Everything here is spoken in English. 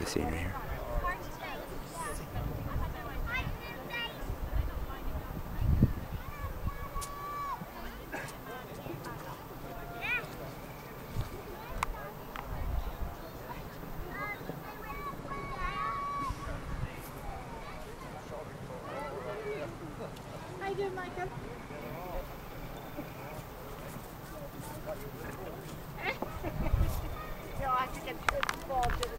scenery here. How you doing, Michael? No, I think it's